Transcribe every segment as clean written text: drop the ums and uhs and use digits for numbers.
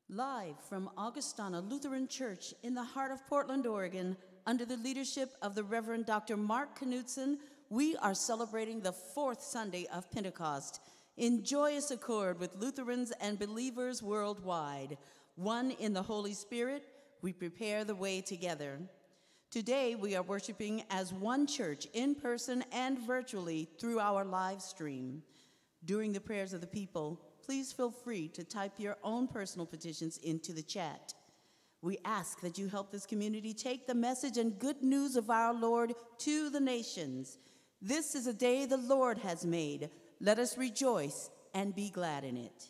Live from Augustana Lutheran Church in the heart of Portland, Oregon, under the leadership of the Reverend Dr. Mark Knudsen, we are celebrating the fourth Sunday of Pentecost in joyous accord with Lutherans and believers worldwide. One in the Holy Spirit, we prepare the way together. Today, we are worshiping as one church in person and virtually through our live stream. During the prayers of the people, please feel free to type your own personal petitions into the chat. We ask that you help this community take the message and good news of our Lord to the nations. This is a day the Lord has made. Let us rejoice and be glad in it.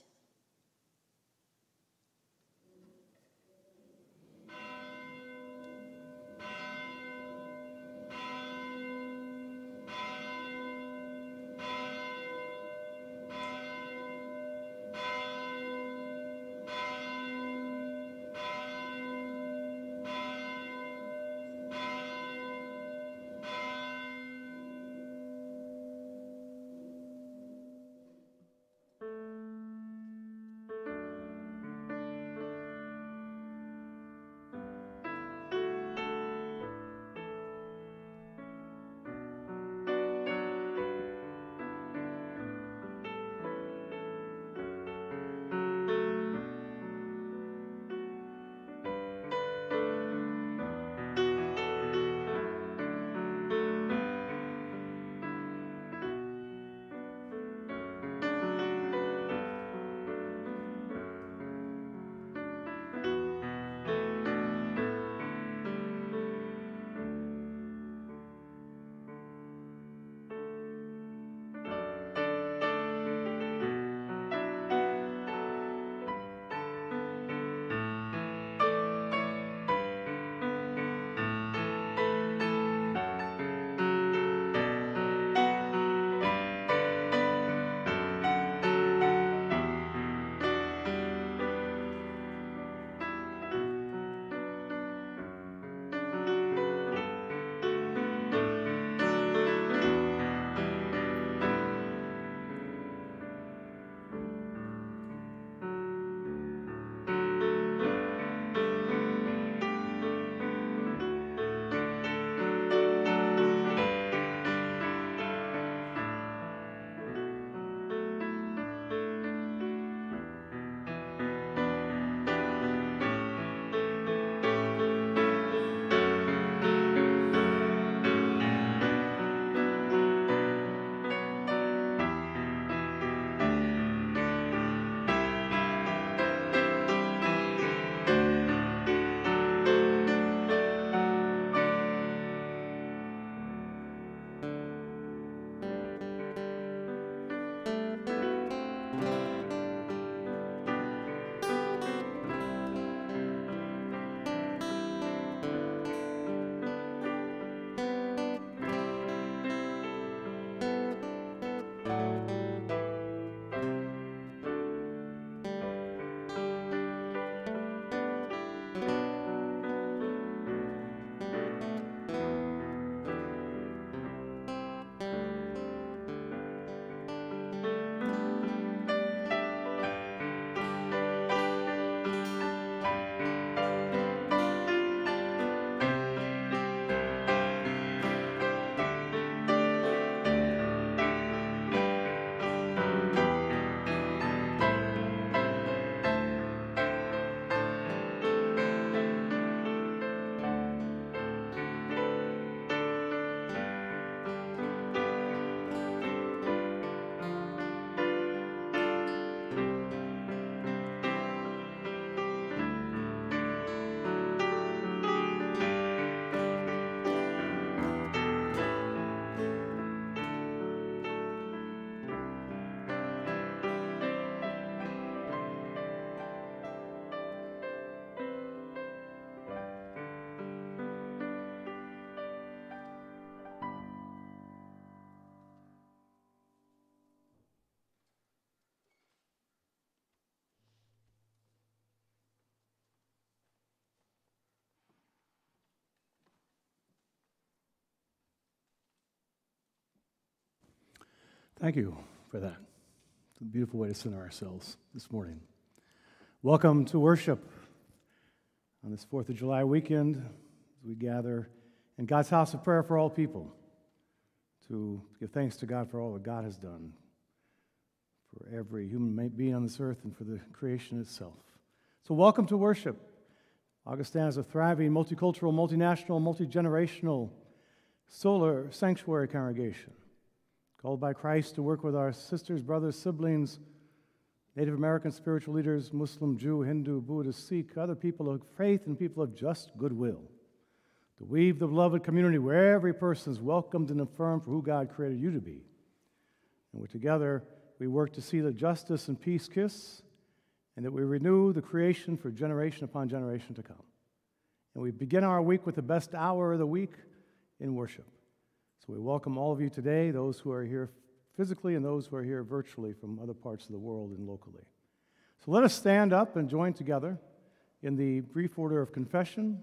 Thank you for that. It's a beautiful way to center ourselves this morning. Welcome to worship on this 4th of July weekend as we gather in God's house of prayer for all people to give thanks to God for all that God has done for every human being on this earth and for the creation itself. So welcome to worship. Augustana is a thriving, multicultural, multinational, multi-generational solar sanctuary congregation called by Christ to work with our sisters, brothers, siblings, Native American spiritual leaders, Muslim, Jew, Hindu, Buddhist, Sikh, other people of faith and people of just goodwill, to weave the beloved community where every person is welcomed and affirmed for who God created you to be. And together we work to see that justice and peace kiss, and that we renew the creation for generation upon generation to come. And we begin our week with the best hour of the week in worship. So we welcome all of you today, those who are here physically and those who are here virtually from other parts of the world and locally. So let us stand up and join together in the brief order of confession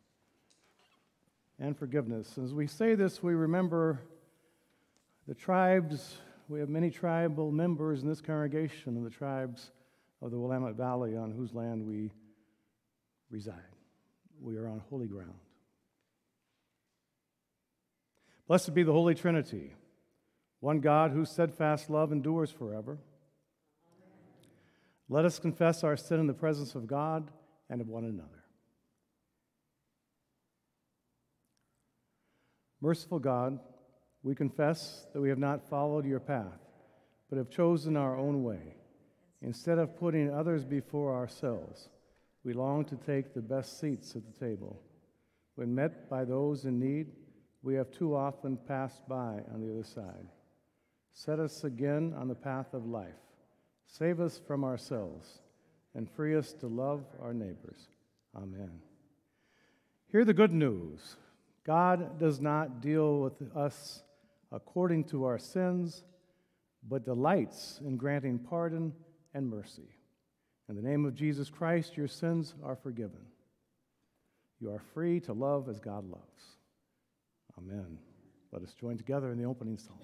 and forgiveness. As we say this, we remember the tribes. We have many tribal members in this congregation and the tribes of the Willamette Valley on whose land we reside. We are on holy ground. Blessed be the Holy Trinity, one God whose steadfast love endures forever. Let us confess our sin in the presence of God and of one another. Merciful God, we confess that we have not followed your path, but have chosen our own way. Instead of putting others before ourselves, we long to take the best seats at the table. When met by those in need, we have too often passed by on the other side. Set us again on the path of life. Save us from ourselves and free us to love our neighbors. Amen. Hear the good news. God does not deal with us according to our sins, but delights in granting pardon and mercy. In the name of Jesus Christ, your sins are forgiven. You are free to love as God loves. Amen. Let us join together in the opening song.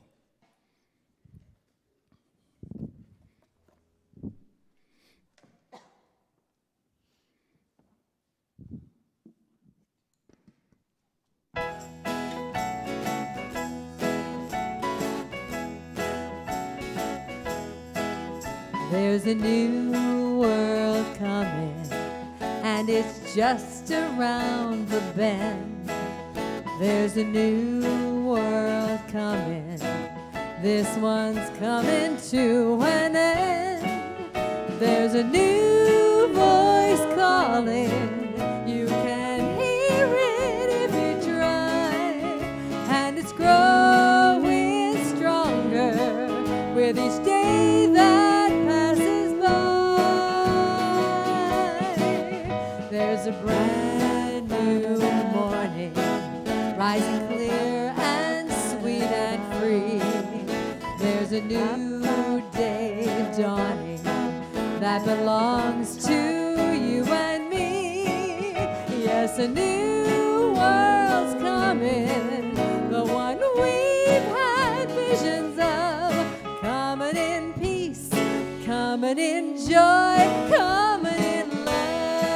There's a new world coming, and it's just around the bend. There's a new world coming, this one's coming to an end. There's a new voice calling, you can hear it if you try, and it's growing stronger with each day that passes by. There's a brand new morning, rising clear and sweet and free. There's a new day dawning that belongs to you and me. Yes, a new world's coming, the one we've had visions of, coming in peace, coming in joy, coming in love.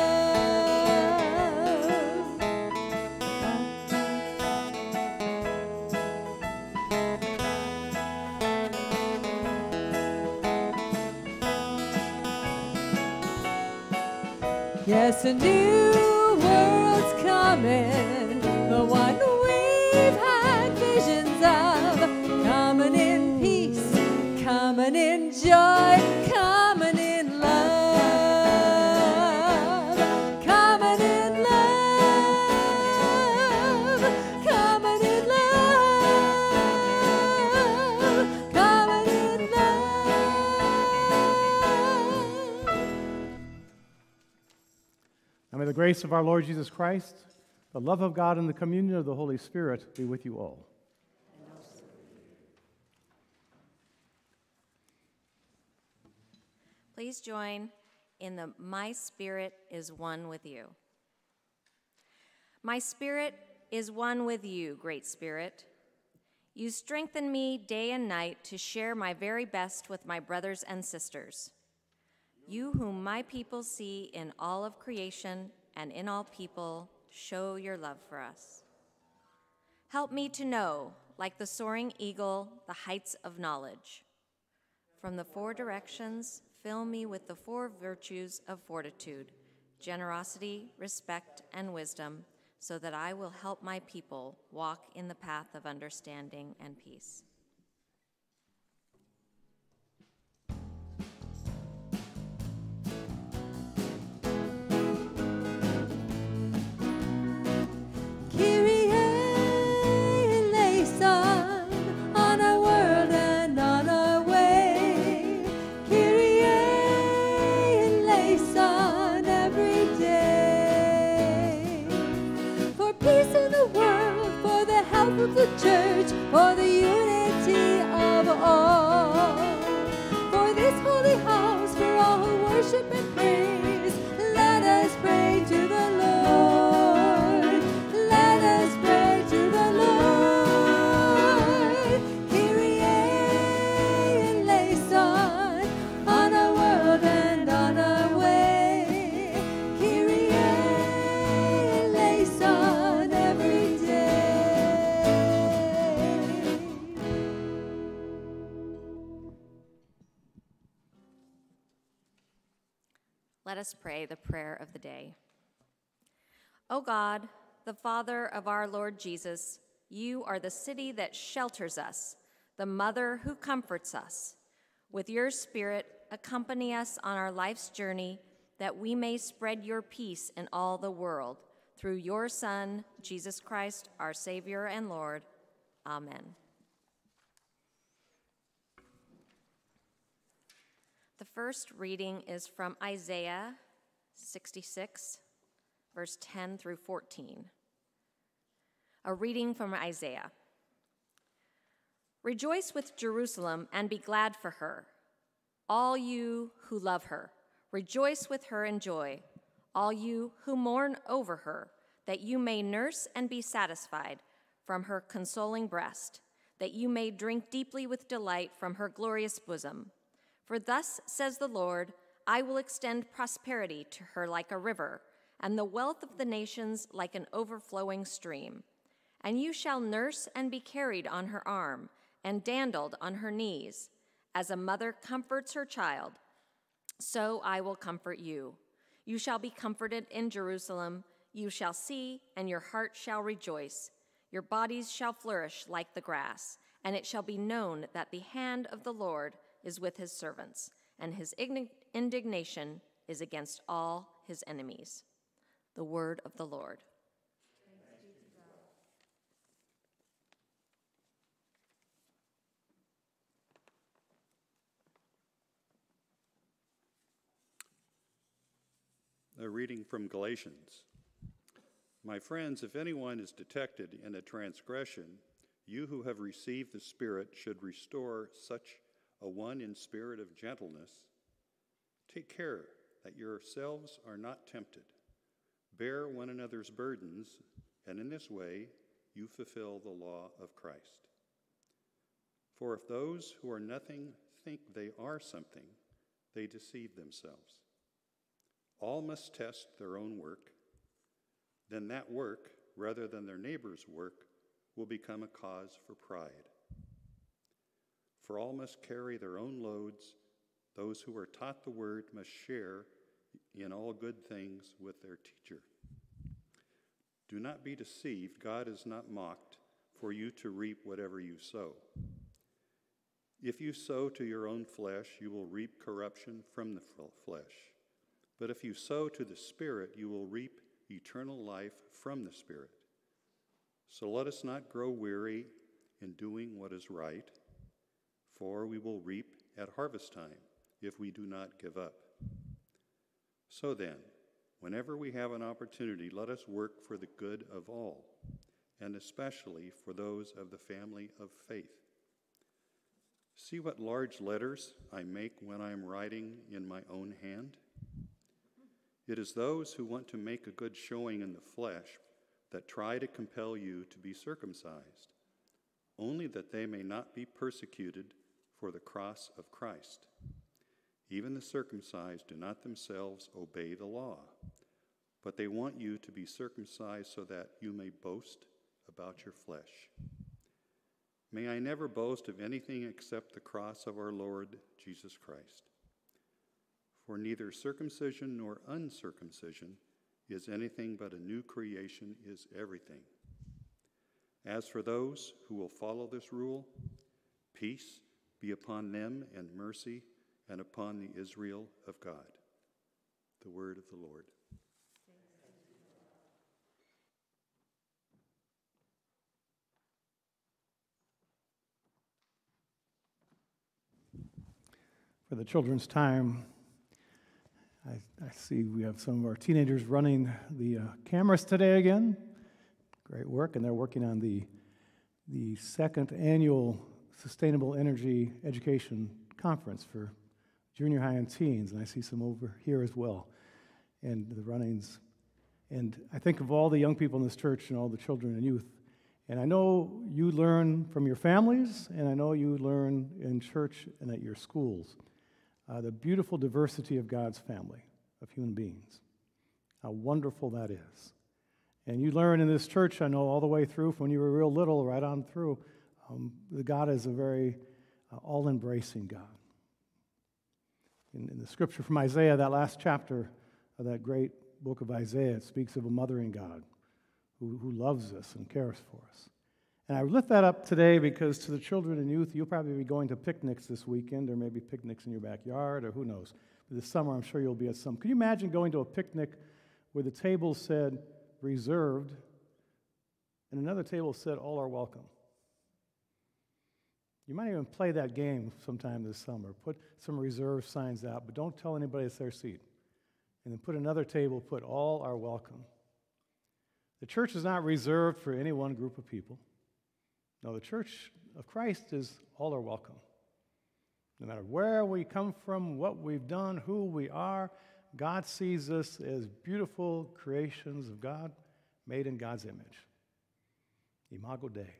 Yes, a new world's coming, the one we've had visions of, coming in peace, coming in joy, coming in love, coming in love, coming in love, coming in love. Now may the grace of our Lord Jesus Christ, the love of God, and the communion of the Holy Spirit be with you all. Please join in the My Spirit is One with You. My spirit is one with you, Great Spirit. You strengthen me day and night to share my very best with my brothers and sisters. you whom my people see in all of creation and in all people, show your love for us. Help me to know, like the soaring eagle, the heights of knowledge. From the four directions, fill me with the four virtues of fortitude, generosity, respect, and wisdom, so that I will help my people walk in the path of understanding and peace. Kyrie eleison on our world and on our way. Kyrie eleison every day. For peace in the world, for the health of the church, for the unity of all. For this holy house, for all who worship and praise, let us pray to the Lord. Let us pray to the Lord. Kyrie eleison on our world and on our way. Kyrie eleison every day. Let us pray the prayer of the day. O God, the Father of our Lord Jesus, you are the city that shelters us, the mother who comforts us. With your Spirit, accompany us on our life's journey, that we may spread your peace in all the world. Through your Son, Jesus Christ, our Savior and Lord. Amen. The first reading is from Isaiah 66, verse 10 through 14. A reading from Isaiah. Rejoice with Jerusalem and be glad for her, all you who love her. Rejoice with her in joy, all you who mourn over her, that you may nurse and be satisfied from her consoling breast, that you may drink deeply with delight from her glorious bosom. For thus says the Lord, I will extend prosperity to her like a river, and the wealth of the nations like an overflowing stream. And you shall nurse and be carried on her arm, and dandled on her knees. As a mother comforts her child, so I will comfort you. You shall be comforted in Jerusalem. You shall see, and your heart shall rejoice. Your bodies shall flourish like the grass, and it shall be known that the hand of the Lord is with his servants, and his indignation is against all his enemies. The word of the Lord. A reading from Galatians. My friends, if anyone is detected in a transgression, you who have received the Spirit should restore such a one in spirit of gentleness. Take care that yourselves are not tempted. Bear one another's burdens, and in this way you fulfill the law of Christ. For if those who are nothing think they are something, they deceive themselves. All must test their own work. Then that work, rather than their neighbor's work, will become a cause for pride. For all must carry their own loads. Those who are taught the word must share in all good things with their teacher. Do not be deceived. God is not mocked. For you to reap whatever you sow. If you sow to your own flesh, you will reap corruption from the flesh. But if you sow to the Spirit, you will reap eternal life from the Spirit. So let us not grow weary in doing what is right, for we will reap at harvest time if we do not give up. So then, whenever we have an opportunity, let us work for the good of all, and especially for those of the family of faith. See what large letters I make when I am writing in my own hand? It is those who want to make a good showing in the flesh that try to compel you to be circumcised, only that they may not be persecuted for the cross of Christ. Even the circumcised do not themselves obey the law, but they want you to be circumcised so that you may boast about your flesh. May I never boast of anything except the cross of our Lord Jesus Christ. For neither circumcision nor uncircumcision is anything, but a new creation is everything. As for those who will follow this rule, peace be upon them and mercy and upon the Israel of God. The word of the Lord. For the children's time, I see we have some of our teenagers running the cameras today again. Great work, and they're working on the second annual Sustainable Energy Education Conference for junior high and teens, and I see some over here as well, and the runnings. And I think of all the young people in this church and all the children and youth, and I know you learn from your families, and I know you learn in church and at your schools. The beautiful diversity of God's family, of human beings. How wonderful that is. And you learn in this church, I know, all the way through, from when you were real little, right on through, that God is a very all-embracing God. In the scripture from Isaiah, that last chapter of that great book of Isaiah, it speaks of a mothering God who loves us and cares for us. And I lift that up today because to the children and youth, you'll probably be going to picnics this weekend, or maybe picnics in your backyard, or who knows. But this summer, I'm sure you'll be at some. Can you imagine going to a picnic where the table said reserved, and another table said all are welcome? You might even play that game sometime this summer. Put some reserve signs out, but don't tell anybody it's their seat. And then put another table, put all are welcome. The church is not reserved for any one group of people. No, the church of Christ is all are welcome. No matter where we come from, what we've done, who we are, God sees us as beautiful creations of God, made in God's image. Imago Dei.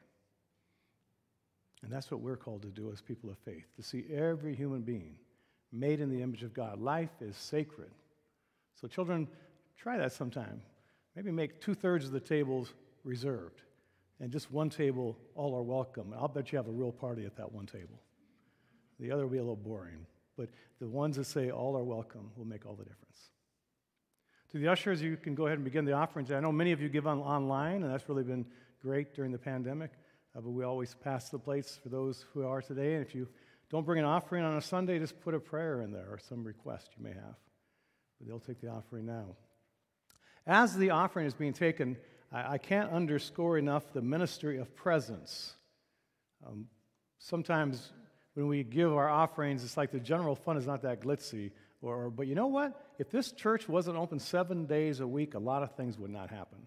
And that's what we're called to do as people of faith, to see every human being made in the image of God. Life is sacred. So children, try that sometime. Maybe make 2/3 of the tables reserved, and just one table, all are welcome. I'll bet you have a real party at that one table. The other will be a little boring. But the ones that say all are welcome will make all the difference. To the ushers, you can go ahead and begin the offerings. I know many of you give online, and that's really been great during the pandemic. But we always pass the plates for those who are today. And if you don't bring an offering on a Sunday, just put a prayer in there or some request you may have. But they'll take the offering now. As the offering is being taken, I can't underscore enough the ministry of presence. Sometimes when we give our offerings, it's like the general fund is not that glitzy. But you know what? If this church wasn't open 7 days a week, a lot of things would not happen.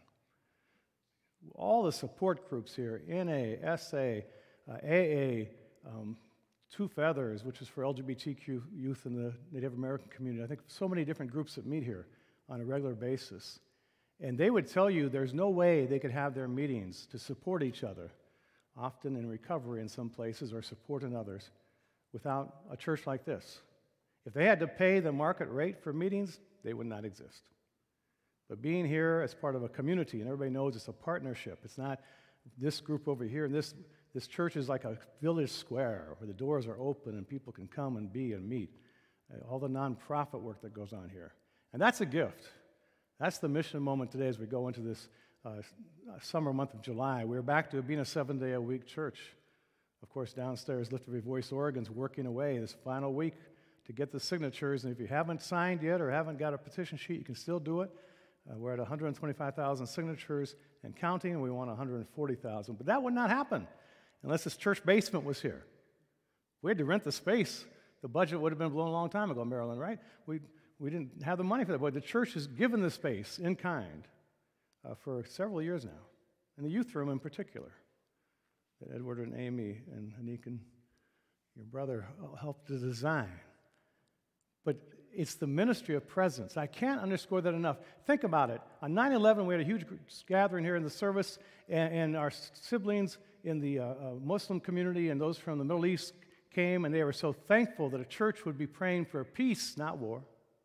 All the support groups here, NA, SA, AA, Two Feathers, which is for LGBTQ youth in the Native American community. I think so many different groups that meet here on a regular basis. And they would tell you there's no way they could have their meetings to support each other, often in recovery in some places or support in others, without a church like this. If they had to pay the market rate for meetings, they would not exist. But being here as part of a community, and everybody knows it's a partnership. It's not this group over here. And this church is like a village square where the doors are open and people can come and be and meet. All the nonprofit work that goes on here. And that's a gift. That's the mission moment today as we go into this summer month of July. We're back to being a 7-day-a-week church. Of course, downstairs, Lift Every Voice Oregon's working away this final week to get the signatures. And if you haven't signed yet or haven't got a petition sheet, you can still do it. We're at 125,000 signatures and counting, and we want 140,000. But that would not happen unless this church basement was here. We had to rent the space. The budget would have been blown a long time ago, Maryland, right? We didn't have the money for that, but the church has given the space in kind for several years now, and the youth room in particular, that Edward and Amy and Anik and your brother helped to design. But it's the ministry of presence. I can't underscore that enough. Think about it. On 9/11, we had a huge gathering here in the service, and our siblings in the Muslim community and those from the Middle East came and they were so thankful that a church would be praying for peace, not war.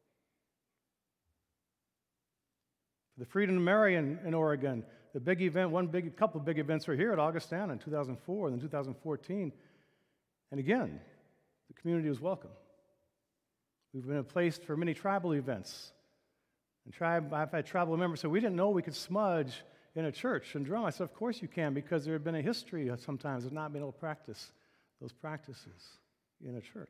For the Freedom to Marry in Oregon, the big event, couple of big events were here at Augustana in 2004 and then 2014. And again, the community was welcome. We've been placed for many tribal events. And I've had tribal members say, we didn't know we could smudge in a church and drum. I said, of course you can, because there had been a history sometimes of not being able to practice those practices in a church.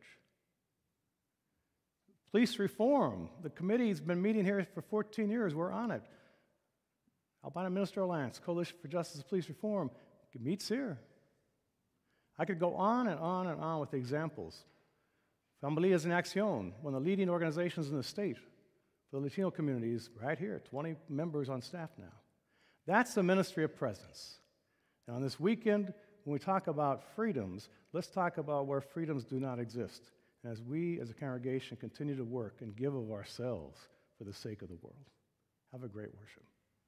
Police reform. The committee's been meeting here for 14 years. We're on it. Albina Ministerial Alliance, Coalition for Justice and Police Reform, it meets here. I could go on and on and on with examples. Familias en Acción, one of the leading organizations in the state for the Latino communities, right here, 20 members on staff now. That's the ministry of presence. And on this weekend, when we talk about freedoms, let's talk about where freedoms do not exist. And as we, as a congregation, continue to work and give of ourselves for the sake of the world. Have a great worship.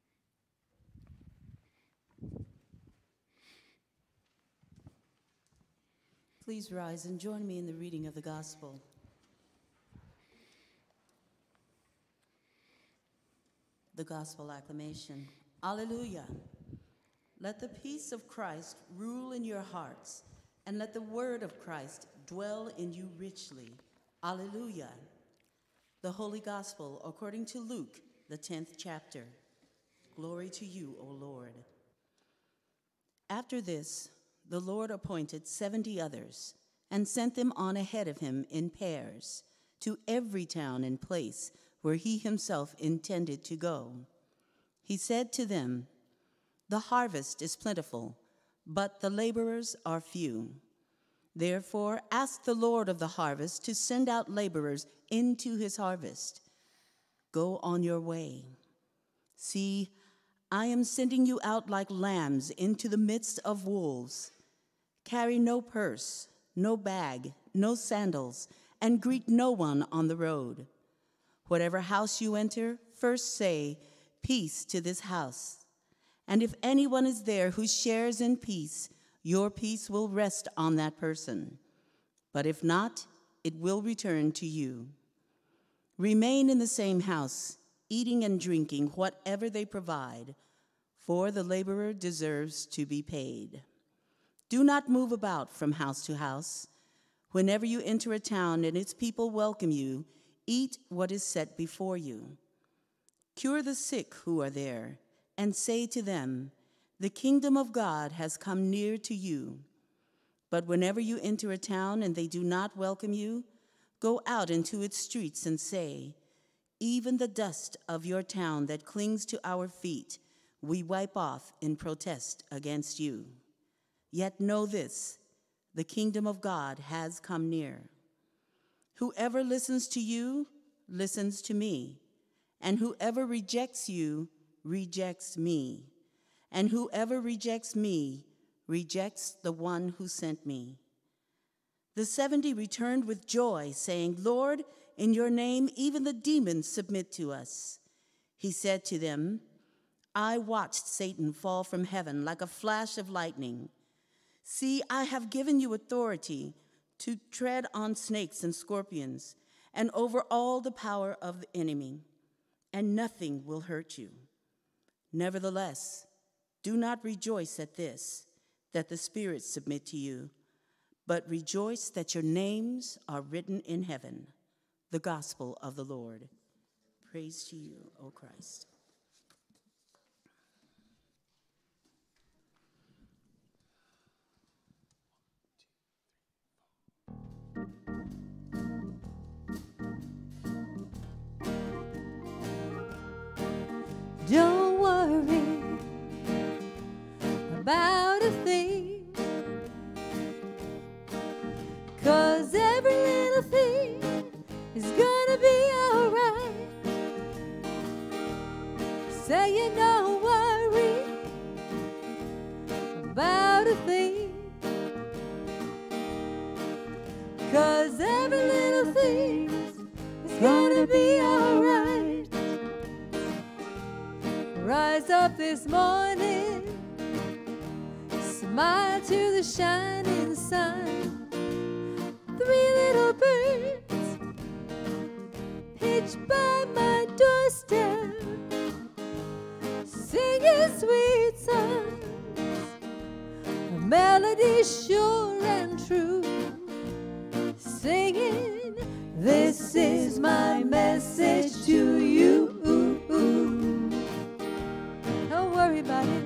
Please rise and join me in the reading of the gospel. The gospel acclamation. Alleluia. Let the peace of Christ rule in your hearts, and let the word of Christ dwell in you richly. Alleluia. The Holy Gospel according to Luke, the 10th chapter. Glory to you, O Lord. After this, the Lord appointed 70 others and sent them on ahead of him in pairs to every town and place where he himself intended to go. He said to them, "The harvest is plentiful, but the laborers are few. Therefore, ask the Lord of the harvest to send out laborers into his harvest. Go on your way. See, I am sending you out like lambs into the midst of wolves. Carry no purse, no bag, no sandals, and greet no one on the road. Whatever house you enter, first say, 'Peace to this house.' And if anyone is there who shares in peace, your peace will rest on that person. But if not, it will return to you. Remain in the same house, eating and drinking whatever they provide, for the laborer deserves to be paid. Do not move about from house to house. Whenever you enter a town and its people welcome you, eat what is set before you. Cure the sick who are there, and say to them, 'The kingdom of God has come near to you.' But whenever you enter a town and they do not welcome you, go out into its streets and say, 'Even the dust of your town that clings to our feet, we wipe off in protest against you. Yet know this, the kingdom of God has come near. Whoever listens to you listens to me, and whoever rejects you rejects me, and whoever rejects me rejects the one who sent me.' The 70 returned with joy, saying, 'Lord, in your name even the demons submit to us.' He said to them, 'I watched Satan fall from heaven like a flash of lightning. See, I have given you authority to tread on snakes and scorpions, and over all the power of the enemy, and nothing will hurt you. Nevertheless, do not rejoice at this, that the spirits submit to you, but rejoice that your names are written in heaven.' The gospel of the Lord. Praise to you, O Christ." Don't worry about a thing, 'cause every little thing is gonna be alright. Saying don't worry about a thing, 'cause every little thing is gonna be alright. Rise up this morning, smile to the shining sun. church by my doorstep, singing sweet songs, a melody sure and true, singing, this is my message to you. Don't worry about it.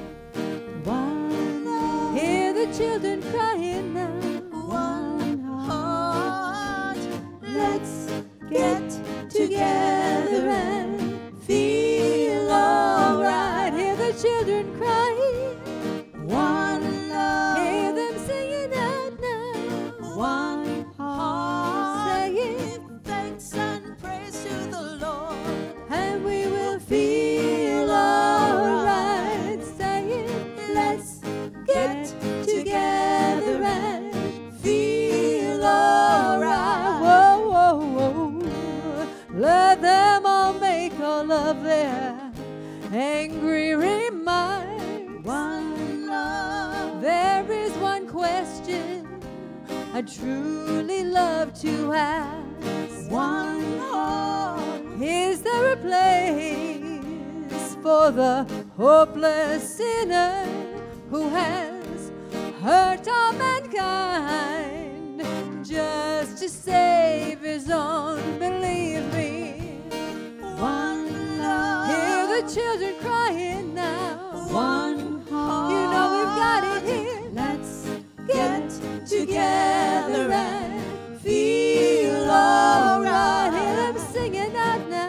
Hear the children crying now. One heart. Let's get together and feel alright. Hear the children crying. One love. Hear them singing out now. One heart. Saying thanks and praise to the Lord, and we will feel alright. Saying let's get together and feel alright. Whoa, whoa, whoa. Let them all make all of their angry remarks. One love. There is one question I'd truly love to ask. One heart. Is there a place for the hopeless sinner who has hurt all mankind just to save his own? Believe me, one love. Hear the children crying now. One heart. You know we've got it here. Let's get together and feel alright. Hear them singing out now.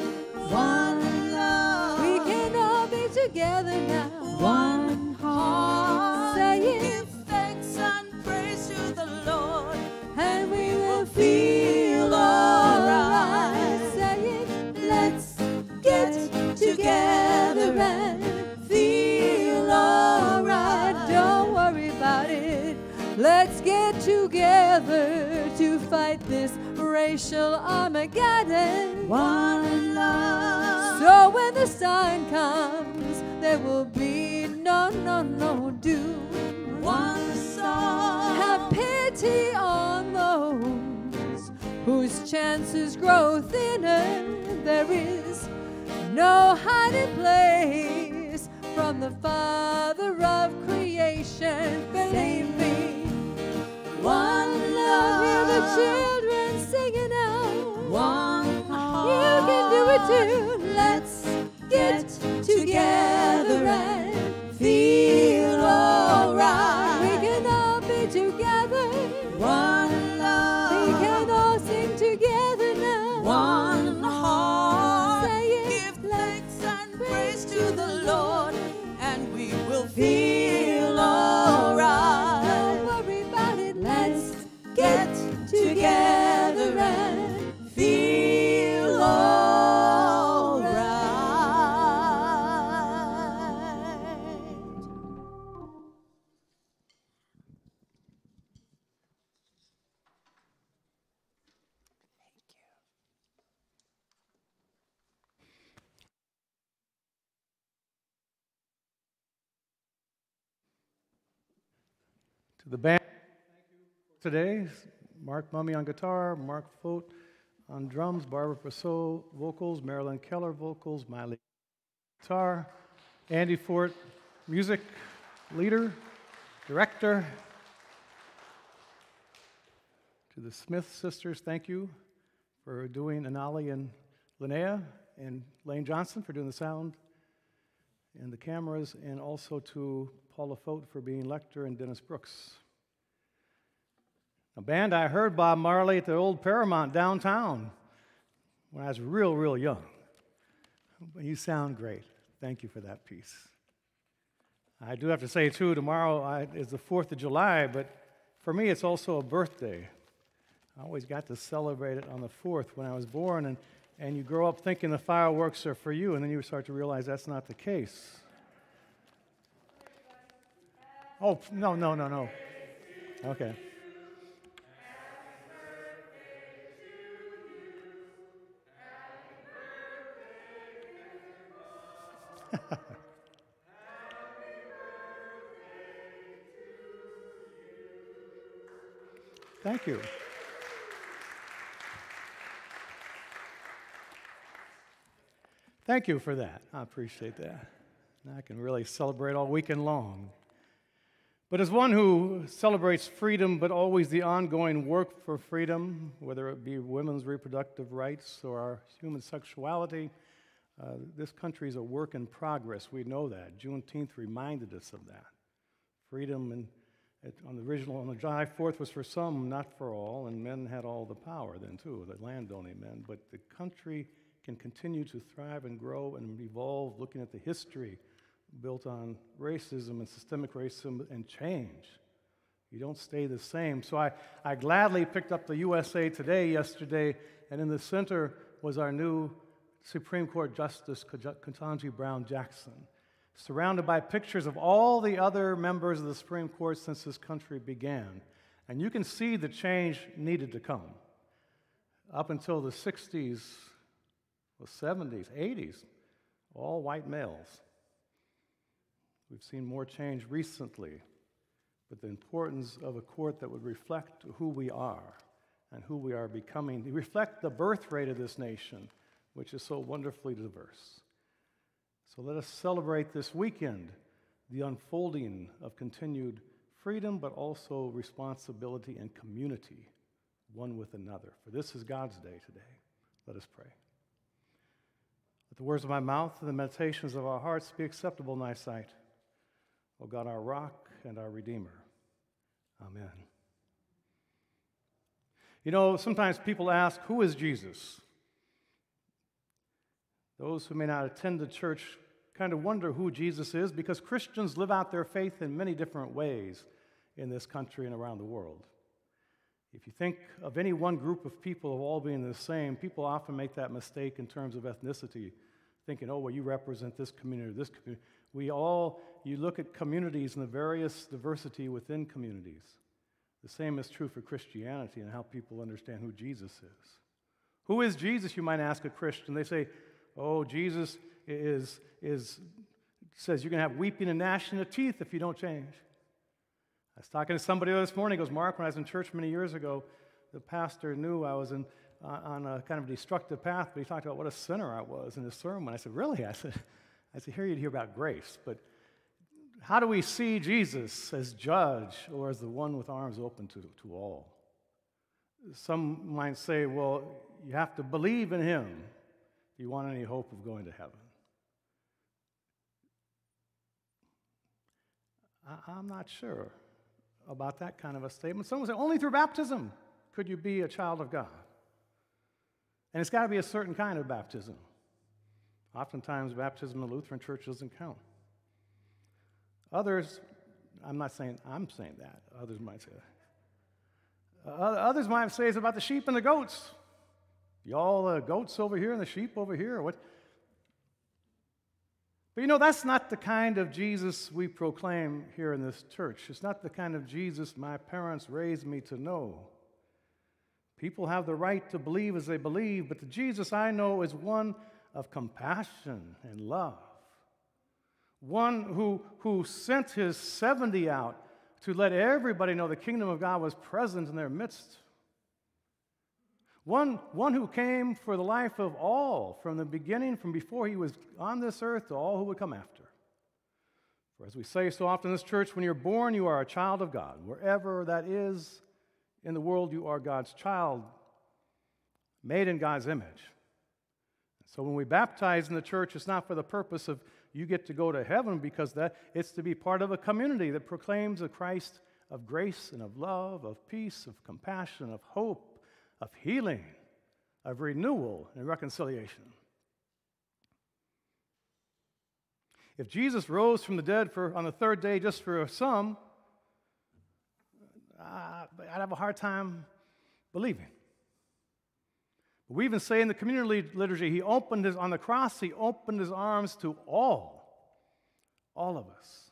One love. We can all be together now. One heart. Saying give thanks and praise to the Lord, and we will feel alright. Saying let's get together and feel alright. Don't worry about it. Let's get together to fight this racial Armageddon. One love. So when the sign comes, there will be no doom. One song. Have pity on those whose chances grow thinner. There is no hiding place from the Father of creation. Believe me. One love. Hear the children singing out. One heart. You can do it too. Let's get together and feel alright. We can all be together. One love. We can all sing together now. One heart. Saying give thanks and praise to the Lord, and we will feel alright. Don't worry about it. Let's get together and feel alright. To the band today, Mark Mummy on guitar, Mark Fote on drums, Barbara Persaud vocals, Marilyn Keller vocals, Miley guitar, Andy Fort music leader, director. To the Smith sisters, thank you for doing Anali and Linnea, and Lane Johnson for doing the sound and the cameras, and also to Paula Fote for being lector, and Dennis Brooks. A band I heard Bob Marley at the old Paramount downtown when I was real young. But you sound great. Thank you for that piece. I do have to say, too, tomorrow is the 4th of July, but for me it's also a birthday. I always got to celebrate it on the 4th when I was born, and you grow up thinking the fireworks are for you, and then you start to realize that's not the case. Oh, no. Okay. Thank you. Thank you for that. I appreciate that. And I can really celebrate all weekend long. But as one who celebrates freedom, but always the ongoing work for freedom, whether it be women's reproductive rights or our human sexuality, this country is a work in progress. We know that. Juneteenth reminded us of that. Freedom on the July 4th was for some, not for all, and men had all the power then too, the landowning men. But the country can continue to thrive and grow and evolve, looking at the history built on racism and systemic racism and change. You don't stay the same. So I gladly picked up the USA Today yesterday, and in the center was our new Supreme Court Justice Ketanji Brown Jackson, surrounded by pictures of all the other members of the Supreme Court since this country began. And you can see the change needed to come. Up until the 60s, the 70s, 80s, all white males. We've seen more change recently, but the importance of a court that would reflect who we are and who we are becoming, reflect the birth rate of this nation, which is so wonderfully diverse. So let us celebrate this weekend the unfolding of continued freedom, but also responsibility and community, one with another. For this is God's day today. Let us pray. Let the words of my mouth and the meditations of our hearts be acceptable in thy sight, O God, our rock and our Redeemer. Amen. You know, sometimes people ask, who is Jesus? Those who may not attend the church kind of wonder who Jesus is because Christians live out their faith in many different ways in this country and around the world. If you think of any one group of people of all being the same, people often make that mistake in terms of ethnicity, thinking, oh, well, you represent this community or this community. You look at communities and the various diversity within communities. The same is true for Christianity and how people understand who Jesus is. Who is Jesus, you might ask a Christian. They say, oh, Jesus says you're going to have weeping and gnashing of teeth if you don't change. I was talking to somebody this morning. He goes, Mark, when I was in church many years ago, the pastor knew I was on a kind of destructive path, but he talked about what a sinner I was in his sermon. I said, really? I said, here you'd hear about grace, but how do we see Jesus as judge or as the one with arms open to all? Some might say, well, you have to believe in him if you want any hope of going to heaven. I'm not sure about that kind of a statement. Some will say, only through baptism could you be a child of God. And it's got to be a certain kind of baptism. Oftentimes, baptism in the Lutheran Church doesn't count. Others, I'm saying that. Others might say that. Others might say it's about the sheep and the goats. Y'all the goats over here and the sheep over here, or what? But you know, that's not the kind of Jesus we proclaim here in this church. It's not the kind of Jesus my parents raised me to know. People have the right to believe as they believe, but the Jesus I know is one of compassion and love. One who sent his 70 out to let everybody know the kingdom of God was present in their midst. One who came for the life of all from the beginning, from before he was on this earth to all who would come after. For as we say so often in this church, when you're born, you are a child of God. Wherever that is in the world, you are God's child, made in God's image. So when we baptize in the church, it's not for the purpose of you get to go to heaven, because it's to be part of a community that proclaims a Christ of grace and of love, of peace, of compassion, of hope, of healing, of renewal and reconciliation. If Jesus rose from the dead on the third day just for some, I'd have a hard time believing. But we even say in the community liturgy, on the cross, he opened his arms to all of us.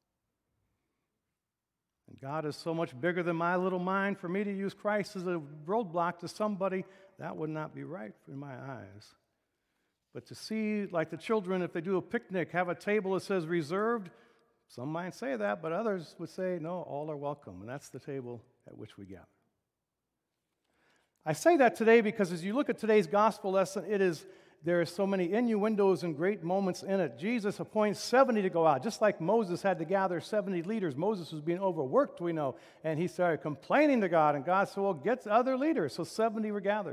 And God is so much bigger than my little mind. For me to use Christ as a roadblock to somebody, that would not be right in my eyes. But to see, like the children, if they do a picnic, have a table that says reserved, some might say that, but others would say, no, all are welcome. And that's the table at which we gather. I say that today because as you look at today's gospel lesson, it is there are so many innuendos and great moments in it. Jesus appoints 70 to go out, just like Moses had to gather 70 leaders. Moses was being overworked, we know, and he started complaining to God, and God said, well, get other leaders. So 70 were gathered.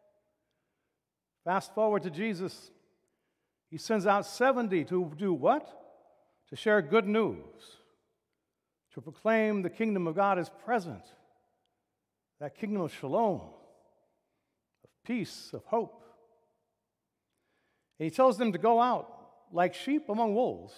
Fast forward to Jesus. He sends out 70 to do what? To share good news, to proclaim the kingdom of God is present, that kingdom of shalom, of peace, of hope. And he tells them to go out like sheep among wolves.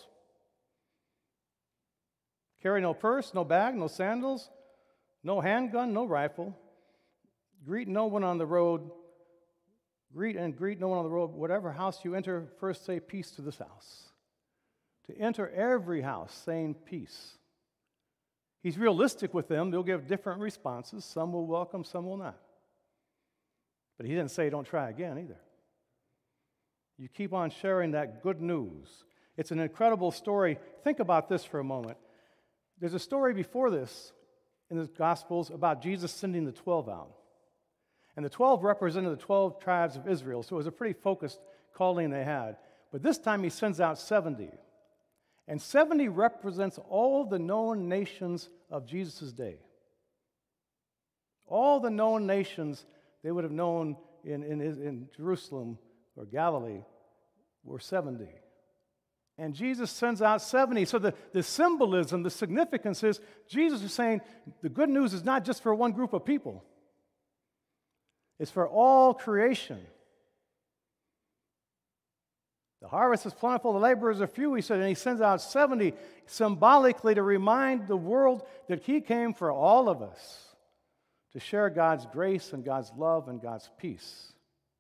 Carry no purse, no bag, no sandals, no handgun, no rifle. Greet no one on the road. Greet no one on the road. Whatever house you enter, first say peace to this house. To enter every house saying peace. He's realistic with them. They'll give different responses. Some will welcome, some will not. But he didn't say don't try again either. You keep on sharing that good news. It's an incredible story. Think about this for a moment. There's a story before this in the Gospels about Jesus sending the 12 out. And the 12 represented the 12 tribes of Israel, so it was a pretty focused calling they had. But this time he sends out 70. And 70 represents all the known nations of Jesus' day. All the known nations they would have known in Jerusalem or Galilee were 70. And Jesus sends out 70. So the symbolism, the significance is Jesus is saying the good news is not just for one group of people. It's for all creation. The harvest is plentiful, the laborers are few, he said, and he sends out 70 symbolically to remind the world that he came for all of us to share God's grace and God's love and God's peace.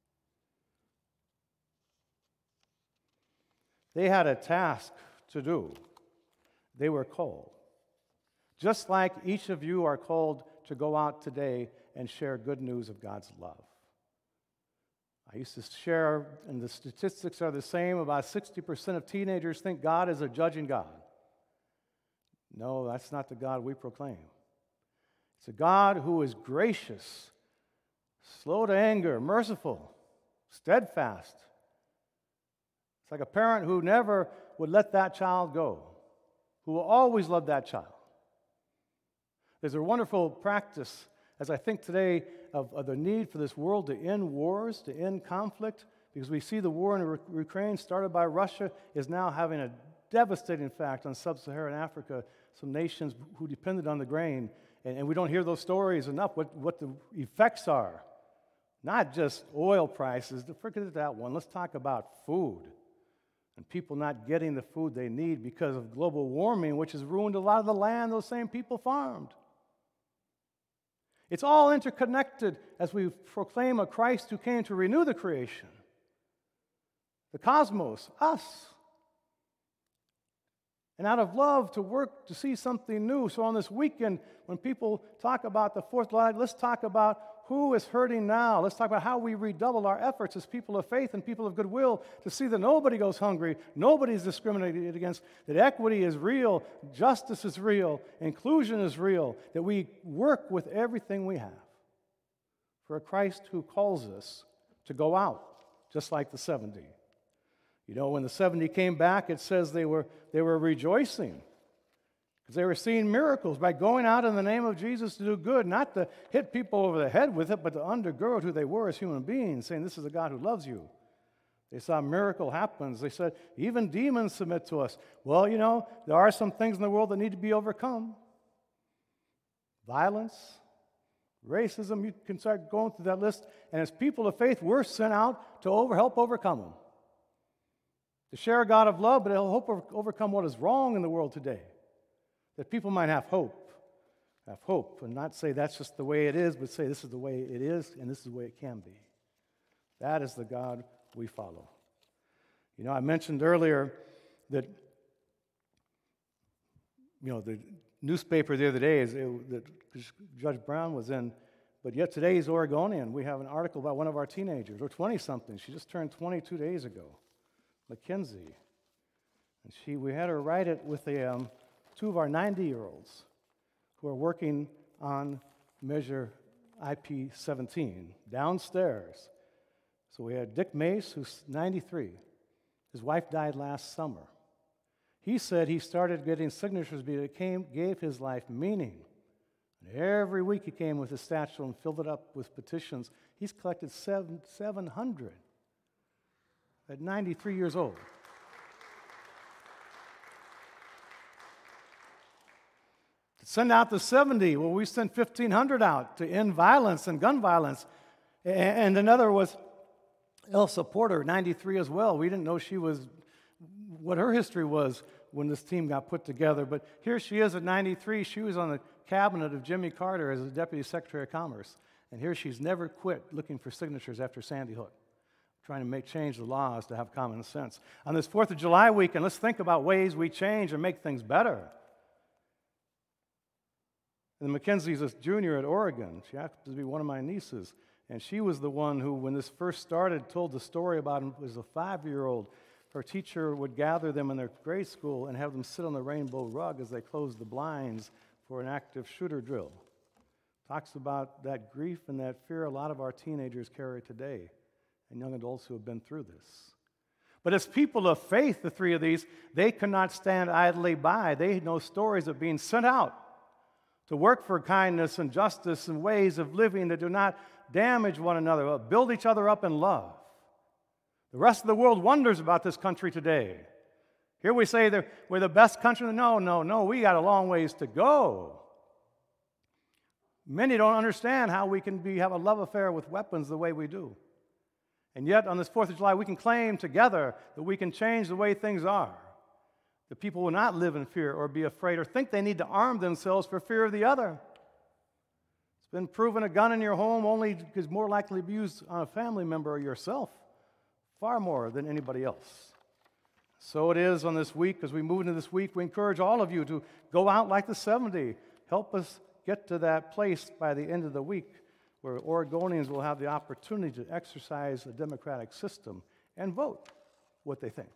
They had a task to do. They were called. Just like each of you are called to go out today and share good news of God's love. I used to share, and the statistics are the same, about 60% of teenagers think God is a judging God. No, that's not the God we proclaim. It's a God who is gracious, slow to anger, merciful, steadfast. It's like a parent who never would let that child go, who will always love that child. There's a wonderful practice, as I think today, of the need for this world to end wars, to end conflict, because we see the war in Ukraine started by Russia is now having a devastating effect on sub-Saharan Africa, some nations who depended on the grain, and we don't hear those stories enough, what the effects are. Not just oil prices, forget that one. Let's talk about food and people not getting the food they need because of global warming, which has ruined a lot of the land those same people farmed. It's all interconnected as we proclaim a Christ who came to renew the creation, the cosmos, us. And out of love to work to see something new. So on this weekend, when people talk about the 4th of July, let's talk about who is hurting now. Let's talk about how we redouble our efforts as people of faith and people of goodwill to see that nobody goes hungry, nobody is discriminated against, that equity is real, justice is real, inclusion is real, that we work with everything we have for a Christ who calls us to go out, just like the 70. You know, when the 70 came back, it says they were rejoicing because they were seeing miracles by going out in the name of Jesus to do good, not to hit people over the head with it, but to undergird who they were as human beings, saying, this is a God who loves you. They saw a miracle happens. They said, even demons submit to us. Well, you know, there are some things in the world that need to be overcome. Violence, racism, you can start going through that list. And as people of faith, we're sent out to help overcome them. To share a God of love, but it'll help overcome what is wrong in the world today. That people might have hope, and not say that's just the way it is, but say this is the way it is, and this is the way it can be. That is the God we follow. You know, I mentioned earlier that, you know, the newspaper the other day is that Judge Brown was in, but yet today he's Oregonian. We have an article about one of our teenagers, or 20-something. She just turned 22 days ago. Mackenzie. And we had her write it with two of our 90-year-olds who are working on Measure IP 17 downstairs. So we had Dick Mace, who's 93. His wife died last summer. He said he started getting signatures because it gave his life meaning. And every week he came with his statue and filled it up with petitions. He's collected 700 at 93 years old. To send out the 70, well, we sent 1,500 out to end violence and gun violence. And another was Elsa Porter, 93 as well. We didn't know what her history was when this team got put together. But here she is at 93. She was on the cabinet of Jimmy Carter as the Deputy Secretary of Commerce. And here she's never quit looking for signatures after Sandy Hook, trying to change the laws to have common sense. On this 4th of July weekend, let's think about ways we change and make things better. And Mackenzie's a junior at Oregon. She happens to be one of my nieces. And she was the one who, when this first started, told the story about him as a 5-year-old. Her teacher would gather them in their grade school and have them sit on the rainbow rug as they closed the blinds for an active shooter drill. Talks about that grief and that fear a lot of our teenagers carry today, and young adults who have been through this. But as people of faith, the three of these, they cannot stand idly by. They know stories of being sent out to work for kindness and justice and ways of living that do not damage one another, but build each other up in love. The rest of the world wonders about this country today. Here we say that we're the best country. No, we got a long ways to go. Many don't understand how we can have a love affair with weapons the way we do. And yet, on this 4th of July, we can claim together that we can change the way things are. That people will not live in fear or be afraid or think they need to arm themselves for fear of the other. It's been proven a gun in your home only is more likely to be used on a family member or yourself, far more than anybody else. So it is on this week. As we move into this week, we encourage all of you to go out like the 70. Help us get to that place by the end of the week where Oregonians will have the opportunity to exercise a democratic system and vote what they think.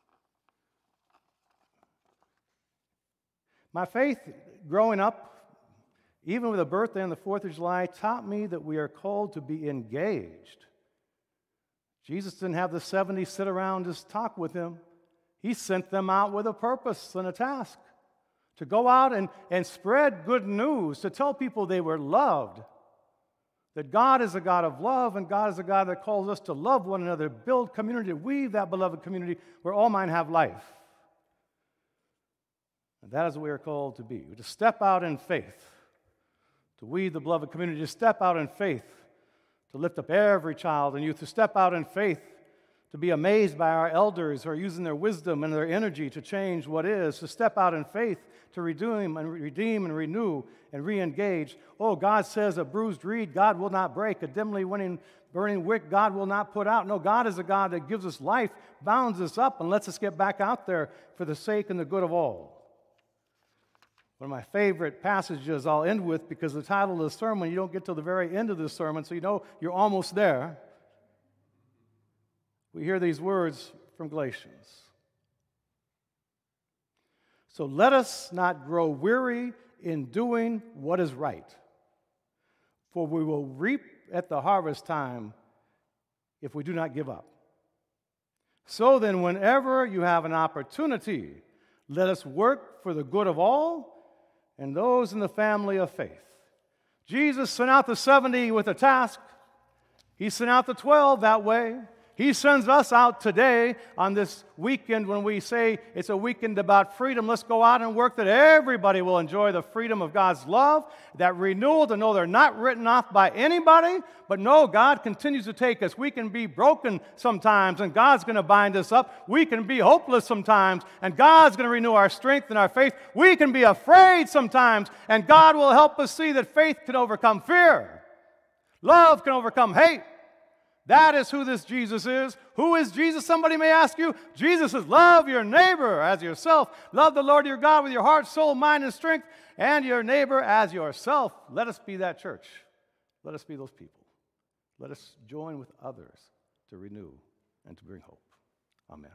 My faith growing up, even with a birthday on the 4th of July, taught me that we are called to be engaged. Jesus didn't have the 70 sit around just talk with him. He sent them out with a purpose and a task to go out and spread good news, to tell people they were loved, that God is a God of love, and God is a God that calls us to love one another, build community, weave that beloved community where all might have life. And that is what we are called to be, to step out in faith, to weave the beloved community, to step out in faith, to lift up every child and youth, to step out in faith, to be amazed by our elders who are using their wisdom and their energy to change what is, to step out in faith, to redeem and renew and re-engage. Oh, God says a bruised reed God will not break, a dimly burning wick God will not put out. No, God is a God that gives us life, bounds us up, and lets us get back out there for the sake and the good of all. One of my favorite passages I'll end with, because the title of the sermon, you don't get to the very end of the sermon, so you know you're almost there. We hear these words from Galatians. So let us not grow weary in doing what is right, for we will reap at the harvest time if we do not give up. So then, whenever you have an opportunity, let us work for the good of all and those in the family of faith. Jesus sent out the 70 with a task. He sent out the 12 that way. He sends us out today on this weekend when we say it's a weekend about freedom. Let's go out and work that everybody will enjoy the freedom of God's love, that renewal to know they're not written off by anybody, but no, God continues to take us. We can be broken sometimes, and God's going to bind us up. We can be hopeless sometimes, and God's going to renew our strength and our faith. We can be afraid sometimes, and God will help us see that faith can overcome fear. Love can overcome hate. That is who this Jesus is. Who is Jesus? Somebody may ask you. Jesus is love your neighbor as yourself. Love the Lord your God with your heart, soul, mind, and strength, and your neighbor as yourself. Let us be that church. Let us be those people. Let us join with others to renew and to bring hope. Amen.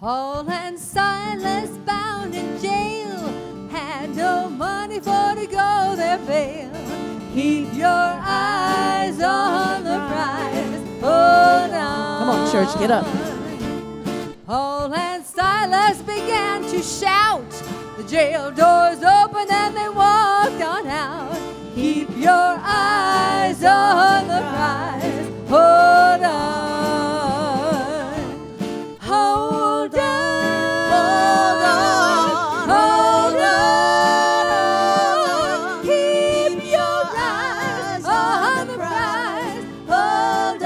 Paul and Silas bound in jail had no money for to go their bail. Keep your eyes on the prize. Hold on. Come on, church, get up. Paul and Silas began to shout. The jail doors opened and they walked on out. Keep your eyes on the prize. Hold on. Hold on. Hold on. Hold on. Keep your eyes on the prize. Hold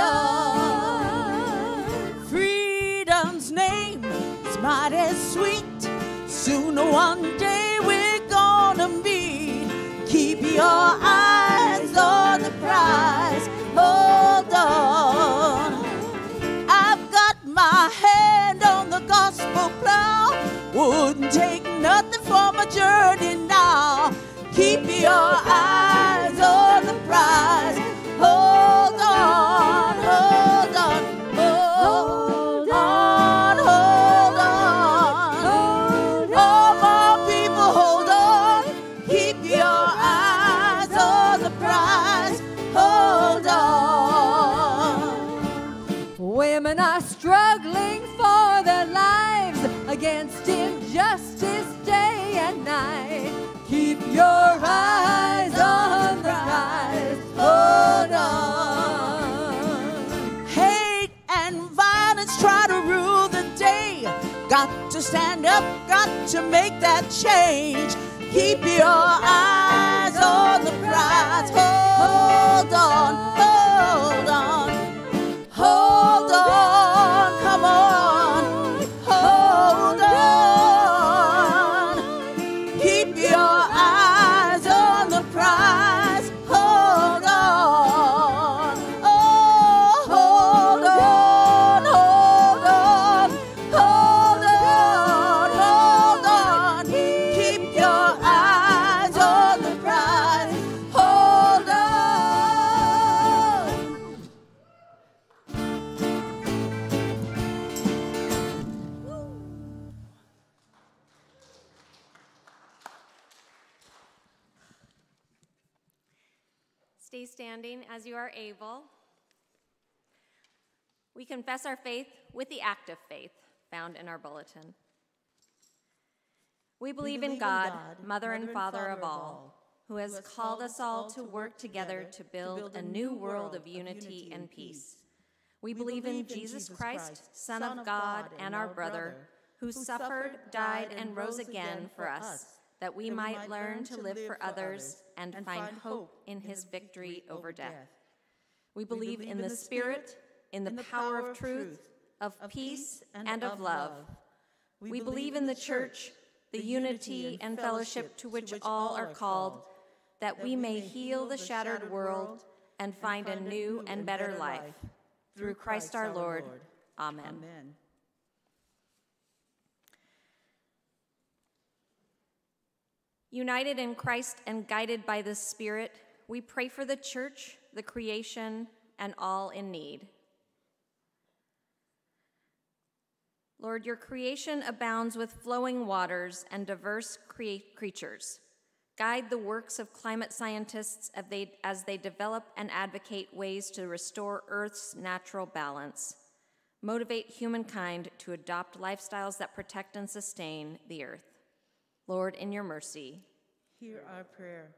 on. Freedom's name is mighty sweet. Sooner one day we're gonna meet. Keep your eyes on the prize. Hold on. I've got my hand on the gospel plow. Wouldn't take nothing for my journey now. Keep your eyes on the prize. Hold on, hold on, hold on, hold on. All my people, hold on. Keep your eyes on the prize. Hold on. Women are struggling for their lives against injustice day and night. Keep your eyes on the prize. Hold on. Hate and violence try to rule the day. Got to stand up, got to make that change. Keep your eyes on the prize. Hold on, hold on, hold on, come on, hold on. Keep your eyes on the prize. Hold on, oh, hold on, hold on, hold on, hold on. Keep your eyes on the prize. Hold on. Stay standing as you are able. We confess our faith with the act of faith found in our bulletin. We believe in God, Mother and Father of all, who has called us all to work together to build a new world of unity and peace. We believe in Jesus Christ, Son of God and our brother, who suffered, died, and rose again for us, that we might learn to live for others and find hope in his victory over death. We believe in the Spirit, in the power of truth, of peace, and of love. We believe in the Church, the unity and fellowship to which all are called, that we may heal the shattered world and find a new and better life. Through Christ our Lord. Amen. United in Christ and guided by the Spirit, we pray for the Church, the creation, and all in need. Lord, your creation abounds with flowing waters and diverse creatures. Guide the works of climate scientists as they develop and advocate ways to restore Earth's natural balance. Motivate humankind to adopt lifestyles that protect and sustain the Earth. Lord, in your mercy, Hear our prayer.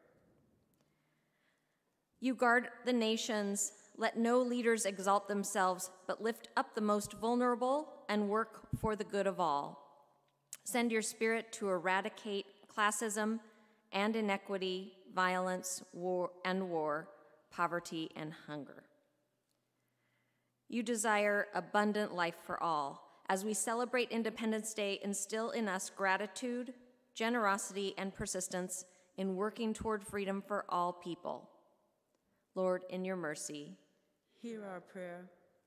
you guard the nations. Let no leaders exalt themselves, but lift up the most vulnerable and work for the good of all. Send your Spirit to eradicate classism and inequity, violence, war, poverty, and hunger. You desire abundant life for all. As we celebrate Independence Day, instill in us gratitude, generosity, and persistence in working toward freedom for all people. Lord, in your mercy, Hear our prayer.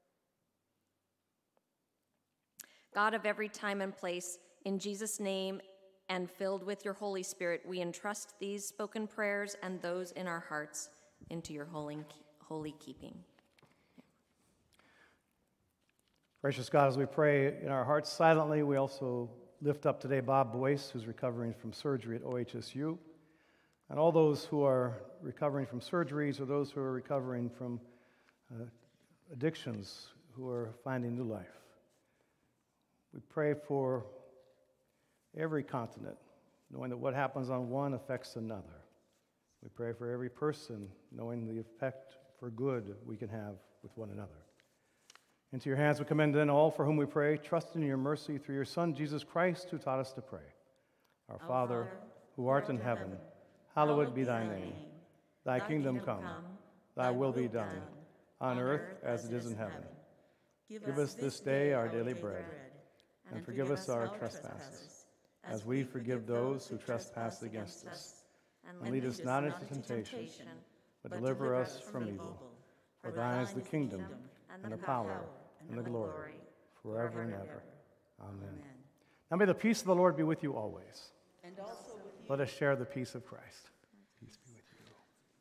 God of every time and place, in Jesus' name and filled with your Holy Spirit, we entrust these spoken prayers and those in our hearts into your holy keeping. Gracious God, as we pray in our hearts silently, we also lift up today Bob Boyce, who's recovering from surgery at OHSU, and all those who are recovering from surgeries or those who are recovering from addictions, who are finding new life. We pray for every continent, knowing that what happens on one affects another. We pray for every person, knowing the effect for good we can have with one another. Into your hands we commend then all for whom we pray, trusting in your mercy through your Son, Jesus Christ, who taught us to pray. Our Father, who art in heaven, hallowed be thy name. Thy kingdom come, thy will be done, on earth as it is in heaven. Give us this day our daily bread, and forgive us our trespasses, as we forgive those who trespass against us. And lead us not into temptation, but deliver us from evil. For thine is the kingdom, and the power, and the glory, forever and ever. Amen. Now may the peace of the Lord be with you always. And also with you. Let us share the peace of Christ. Peace be with you.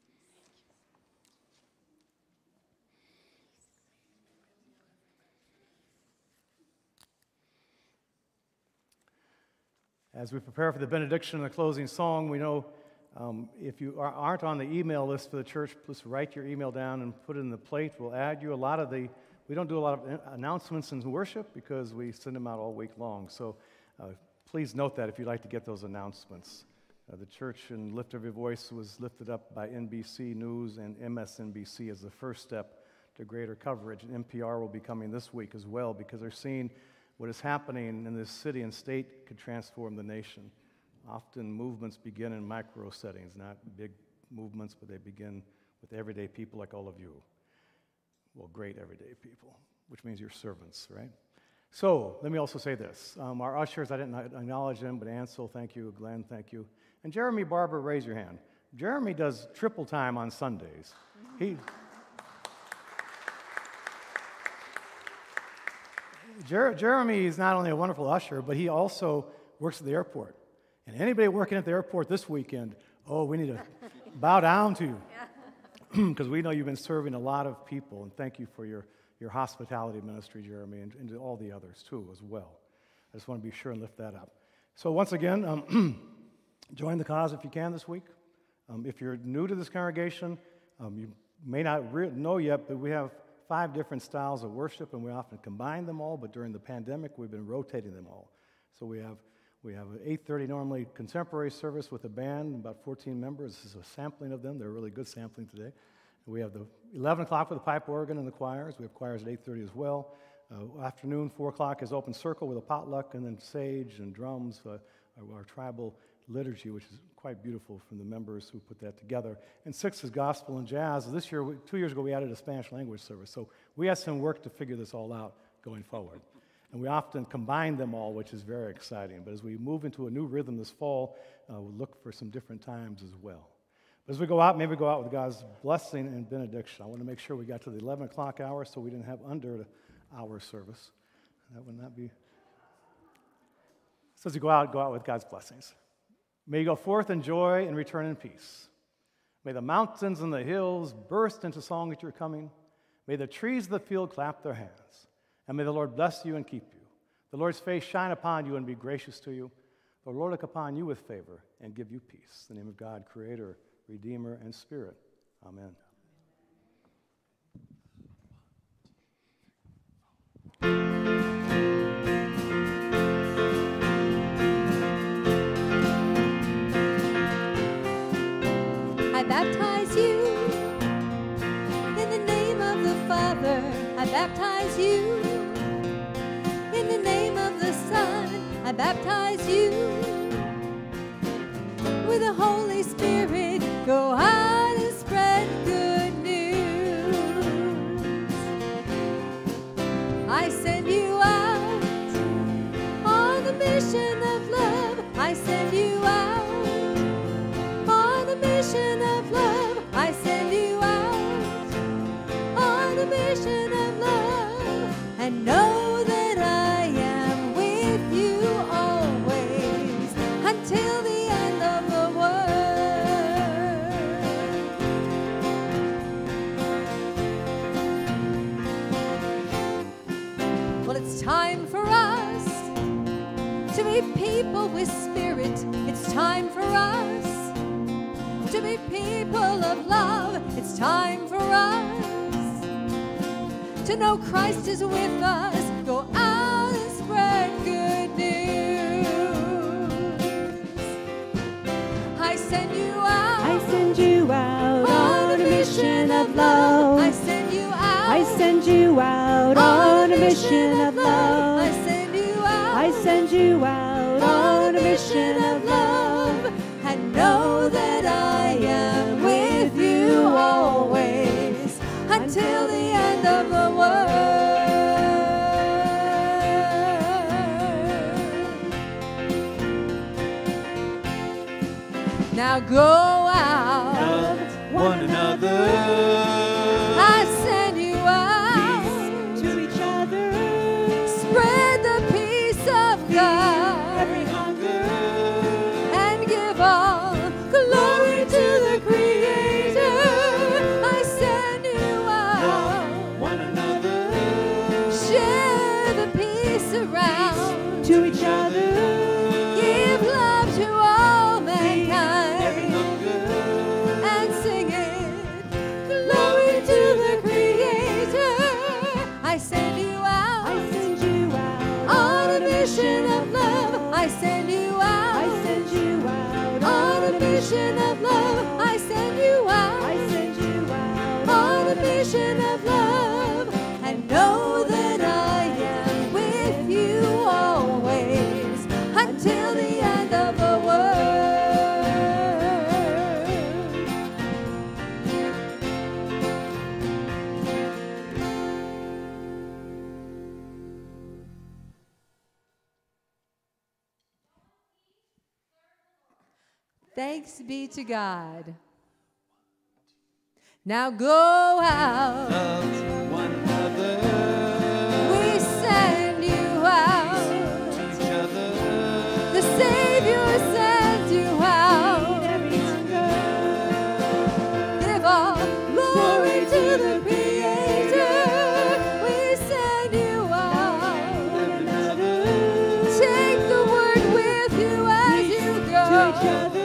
As we prepare for the benediction and the closing song, we know if you aren't on the email list for the church, please write your email down and put it in the plate. We'll add you. We don't do a lot of announcements in worship because we send them out all week long. So please note that if you'd like to get those announcements. The church in Lift of Your Voice was lifted up by NBC News and MSNBC as the first step to greater coverage. And NPR will be coming this week as well because they're seeing what is happening in this city and state could transform the nation. Often movements begin in micro settings, not big movements, but they begin with everyday people like all of you. Well, great everyday people, which means you're servants, right? So let me also say this. Our ushers, I didn't acknowledge them, but Ansel, thank you. Glenn, thank you. And Jeremy Barber, raise your hand. Jeremy does triple time on Sundays. Jeremy is not only a wonderful usher, but he also works at the airport. And anybody working at the airport this weekend, we need to bow down to you. Because we know you've been serving a lot of people, and thank you for your hospitality ministry, Jeremy, and to all the others, too, as well. I just want to be sure and lift that up. So once again, join the cause if you can this week. If you're new to this congregation, you may not know yet, but we have 5 different styles of worship, and we often combine them all, but during the pandemic, we've been rotating them all. So we have an 8:30 normally contemporary service with a band, about 14 members. This is a sampling of them. They're a really good sampling today. We have the 11 o'clock with the pipe organ and the choirs. We have choirs at 8:30 as well. Afternoon, 4 o'clock is open circle with a potluck, and then sage and drums, our tribal liturgy, which is quite beautiful from the members who put that together. And 6 is gospel and jazz. This year, 2 years ago, we added a Spanish language service. So we had some work to figure this all out going forward. And we often combine them all, which is very exciting. But as we move into a new rhythm this fall, we'll look for some different times as well. But as we go out, maybe go out with God's blessing and benediction. I want to make sure we got to the 11 o'clock hour so we didn't have under the hour service. That would not be. So as you go out with God's blessings. May you go forth in joy and return in peace. May the mountains and the hills burst into song at your coming. May the trees of the field clap their hands. And may the Lord bless you and keep you. The Lord's face shine upon you and be gracious to you. The Lord look upon you with favor and give you peace. In the name of God, Creator, Redeemer, and Spirit. Amen. I baptize you in the name of the Father. I baptize you in the name of the Son. I baptize you with the Holy Spirit. Go out and spread good news. I send you out on the mission of love. I send you out on the mission of love. I send you out on the mission of love. And know that I am with you always until the end of the world. Well, time for us to be people with spirit. It's time for us to be people of love. It's time for us to know Christ is with us. Go out and spread good news. I send you out. I send you out on a mission of love. I send you out. I send you out on a mission of love. I send you out. I send you out on a mission of love. And know that I am with you always until the end of the world. Now go out. Love one another. I send you out. To each other, Spread the peace of God. every hunger, And give all glory to the Creator. I send you out. Love one another. Share the peace around. to each other, Give love to all Every mankind. hunger. And sing it. Glory to the Creator. I send you I out. send you out On a mission of love. I send you out. I send you out On a mission of love. I send you out. I send you out On a mission of love, and know that I am with you always until the end of the world. Thanks be to God. Now go out. Love one another. We send you out. To each other. The Savior sends you out. every hunger, Give all glory to the Creator. We send you out. Love another. Take the word with you as you to each go. other,